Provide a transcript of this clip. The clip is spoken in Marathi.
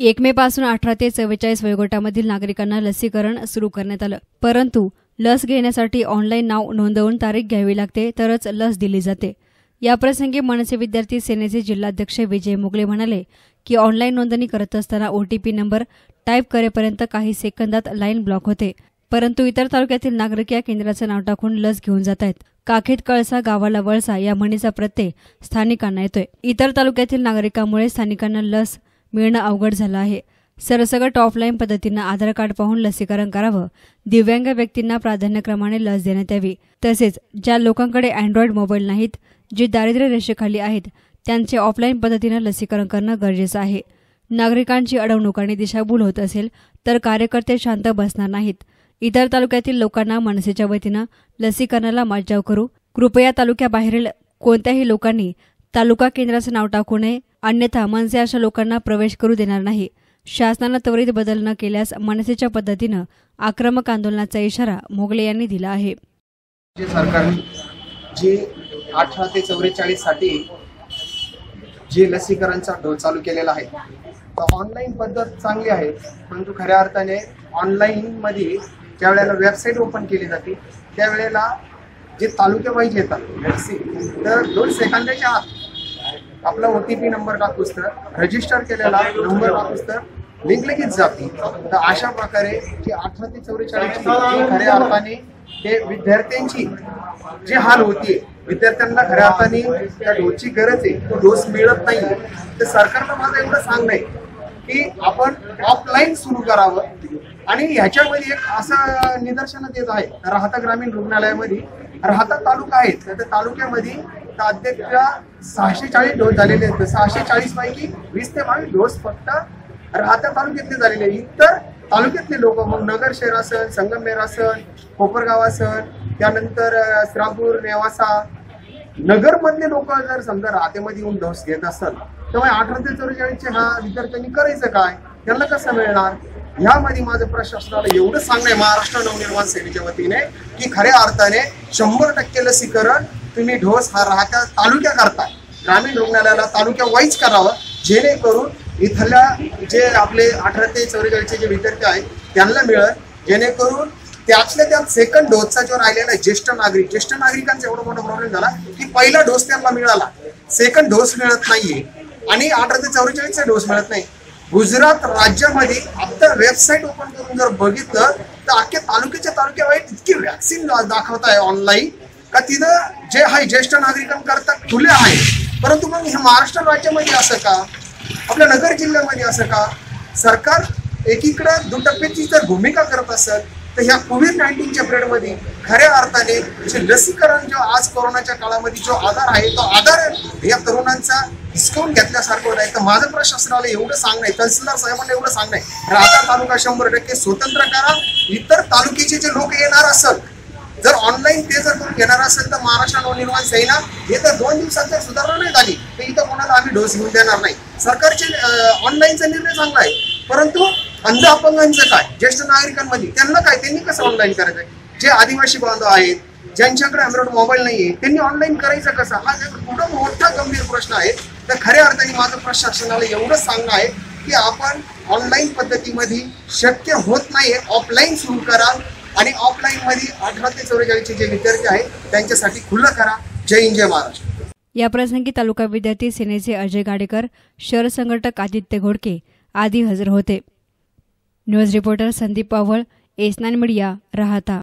1 मे पासून 18 ते 44 वयोगटामधील नागरिकांना लसीकरण सुरू करण्यात आलं, परंतु लस घेण्यासाठी ऑनलाईन नाव नोंदवून तारीख घ्यावी लागते तरच लस दिली जाते। याप्रसंगी मनसे विद्यार्थी सेनेचे जिल्हाध्यक्ष विजय मुगले म्हणाले की ऑनलाईन नोंदणी करत असताना ओटीपी नंबर टाईप करेपर्यंत काही सेकंदात लाईन ब्लॉक होते, परंतु इतर तालुक्यातील नागरिक या केंद्राचं नाव टाकून लस घेऊन जात आहेत। काखेत कळसा गावाला वळसा या म्हणीचा प्रत्यय स्थानिकांना येतोय। इतर तालुक्यातील नागरिकांमुळे स्थानिकांना लस मिळणं अवघड झालं आहे। सरसकट ऑफलाईन पद्धतीनं आधार कार्ड पाहून लसीकरण करावं, दिव्यांग व्यक्तींना प्राधान्यक्रमाने लस देण्यात यावी, तसेच ज्या लोकांकडे अँड्रॉइड मोबाईल नाहीत, जे दारिद्र्य रेषेखाली आहेत, त्यांचे ऑफलाईन पद्धतीनं लसीकरण करणं गरजेचं आहे। नागरिकांची अडवणूक आणि दिशाभूल होत असेल तर कार्यकर्ते शांत बसणार नाहीत। इतर तालुक्यातील लोकांना मनसेच्या वतीनं लसीकरणाला मज्जाव करू, कृपया तालुक्याबाहेरील कोणत्याही लोकांनी तालुका केंद्राचं नाव टाकू नये, अन्यथा मनसे अशा लोकांना प्रवेश करू देणार नाही। शासनानं त्वरित बदल न केल्यास मनसेच्या पद्धतीनं आक्रमक आंदोलनाचा इशारा मोगले यांनी दिला आहे। सरकारने जे 18 ते 44 साठी जे लसीकरणचा डोस चालू केलेला आहे, तर ऑनलाईन पद्धत चांगली आहे, परंतु खऱ्या अर्थाने ऑनलाईन मध्ये ज्या वेळेला वेबसाईट ओपन केली जाते त्यावेळेला जे तालुके वाईज येतात वॅक्सिन, तर 2 सेकंदाच्या आत आपला ओटीपी नंबर टाकूस तर रजिस्टर केलेला नंबर टाकूस तर लिंक लगेच जाते। तर अशा प्रकारे जे 18 ते 44 खऱ्या अर्थाने हे विद्यार्थ्यांची जे हाल होतीये, विद्यार्थ्यांना खऱ्या अर्थाने त्या डोसची गरज आहे, तो डोस मिळत नाही। तर सरकारला माझं एवढं सांगणं आहे की आपण ऑफलाईन सुरू करावं। आणि ह्याच्यामध्ये एक असं निदर्शनात येत आहे, राहता ग्रामीण रुग्णालयामध्ये राहता तालुका आहे, तर तालुक्यामध्ये अध्यक्ष 640 डोस झालेले आहेत। 640 पैकी 20 ते 22 डोस फक्त राहता तालुक्यातले झालेले आहेत। इतर तालुक्यातले लोक मग नगर शहर असेल, संगमनेर असेल, कोपरगाव असेल, त्यानंतर श्रीरामपूर, नेवासा, नगर मधले लोक जर समजा राहतेमध्ये येऊन डोस घेत असतात, त्यामुळे 18 ते 44 हा विद्यार्थ्यांनी करायचं काय, त्यांना कसं मिळणार? यामध्ये माझं प्रशासनाला एवढं सांगणं आहे महाराष्ट्र नवनिर्माण सेनेच्या वतीने की खऱ्या अर्थाने 100% लसीकरण तुम्ही डोस हा राहत्या तालुक्या करता ग्रामीण रुग्णालयाला तालुक्या वाईज करावं, जेणेकरून इथल्या जे आपले 18 ते 44 जे विद्यार्थी आहेत त्यांना मिळेल, जेणेकरून त्यातल्या त्यात सेकंड डोसचा जो राहिलेला ज्येष्ठ नागरिकांचा एवढा मोठा प्रॉब्लेम झाला की पहिला डोस त्यांना मिळाला, सेकंड डोस मिळत नाहीये आणि 18 ते 44 डोस मिळत नाही। गुजरात राज्यामध्ये आता वेबसाईट ओपन करून जर बघितलं तर अख्ख्या तालुक्यावाईज इतकी वॅक्सिन दाखवत आहे ऑनलाईन का तिथं जे आहे ज्येष्ठ नागरिकांकरता खुले आहे, परंतु मग हे महाराष्ट्र राज्यामध्ये असं का, आपल्या नगर जिल्ह्यामध्ये असं का? सरकार एकीकडे दुटप्प्याची जर भूमिका करत असेल तर ह्या कोविड-19च्या पिरियडमध्ये खऱ्या अर्थाने जे लसीकरण जो आज कोरोनाच्या काळामध्ये जो आधार आहे, तो आधार या तरुणांचा हिसकावून घेतल्यासारखं होत आहे। तर माझं प्रशासनाला एवढं सांगणं आहे, तहसीलदार साहेबांना एवढं सांगणं आहे, राहता तालुका 100% स्वतंत्र करा। इतर तालुक्याचे जे लोक येणार असेल, जर ऑनलाईन ते जर करून घेणार असेल तर महाराष्ट्र नवनिर्माण सेना हे तर 2 दिवसात जर सुधारणा नाही झाली तर इथं कोणाला आम्ही डोस घेऊन देणार नाही। सरकारचे ऑनलाईनचा निर्णय चांगला आहे, परंतु अंध अपंगांचं काय, ज्येष्ठ नागरिकांमध्ये त्यांना काय, त्यांनी कसं ऑनलाईन करायचं? जे आदिवासी बांधव आहेत, ज्यांच्याकडे अँड्रॉइड मोबाईल नाहीये, त्यांनी ऑनलाईन करायचं कसं? हा खूप मोठा गंभीर प्रश्न आहे। तर खऱ्या अर्थाने माझं प्रशासनाला एवढं सांगणं आहे की आपण ऑनलाईन पद्धतीमध्ये शक्य होत नाहीये, ऑफलाईन सुरू करा आणि ऑफलाईन मध्ये 18 ते 44 जे विद्यार्थी आहेत त्यांच्यासाठी खुलं करा। जय हिंद, जय महाराष्ट्र। या प्रसंगी तालुका विद्यार्थी सेनेचे अजय गाडेकर, शहर संघटक आदित्य घोडके आदी हजर होते। न्यूज रिपोर्टर संदीप पावळ, एस9 मीडिया, राहता।